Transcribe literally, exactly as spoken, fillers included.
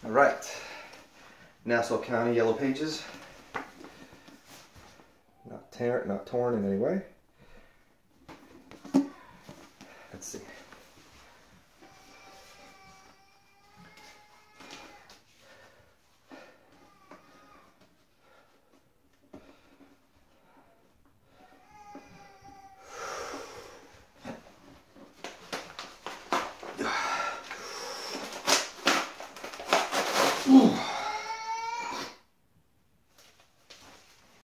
All right, Nassau County Yellow Pages. Not tear, not torn in any way. Let's see.